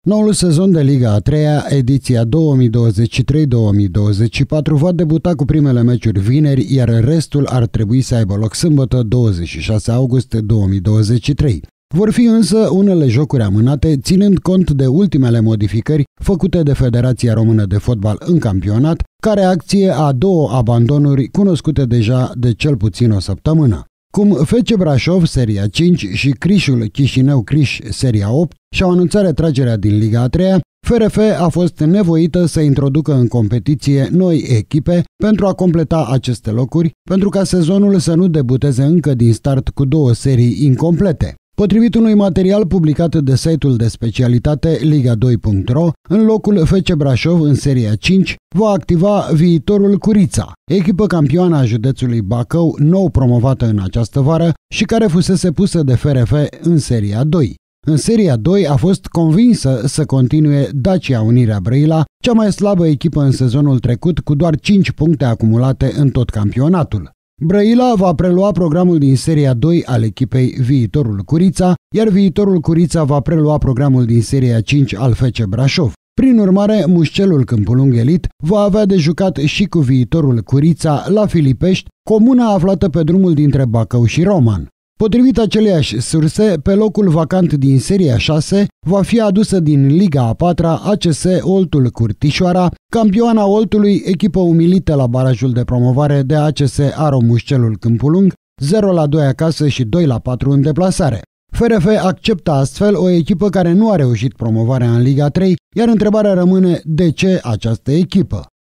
Noul sezon de Liga a 3-a, ediția 2023-2024, va debuta cu primele meciuri vineri, iar restul ar trebui să aibă loc sâmbătă, 26 august 2023. Vor fi însă unele jocuri amânate, ținând cont de ultimele modificări făcute de Federația Română de Fotbal în campionat, ca reacție a două abandonuri cunoscute deja de cel puțin o săptămână. Cum FC Brașov, Seria 5 și Crișul Chișinău-Criș, Seria 8, și-au anunțat retragerea din Liga a 3-a, FRF a fost nevoită să introducă în competiție noi echipe pentru a completa aceste locuri, pentru ca sezonul să nu debuteze încă din start cu două serii incomplete. Potrivit unui material publicat de site-ul de specialitate Liga2.ro, în locul FC Brașov în Seria 5 va activa Viitorul Curița, echipă campioană a județului Bacău, nou promovată în această vară și care fusese pusă de FRF în Seria 2. În Seria 2 a fost convinsă să continue Dacia Unirea Brăila, cea mai slabă echipă în sezonul trecut, cu doar 5 puncte acumulate în tot campionatul. Brăila va prelua programul din Seria 2 al echipei Viitorul Curița, iar Viitorul Curița va prelua programul din Seria 5 al FC Brașov. Prin urmare, Mușcelul Câmpul Lung Elit va avea de jucat și cu Viitorul Curița la Filipești, comuna aflată pe drumul dintre Bacău și Roman. Potrivit aceleiași surse, pe locul vacant din Seria 6 va fi adusă din Liga a 4-a ACS Oltul Curtișoara, campioana Oltului, echipă umilită la barajul de promovare de ACS Aro Mușcelul Câmpul Lung, 0-2 acasă și 2-4 în deplasare. FRF acceptă astfel o echipă care nu a reușit promovarea în Liga 3, iar întrebarea rămâne: de ce această echipă?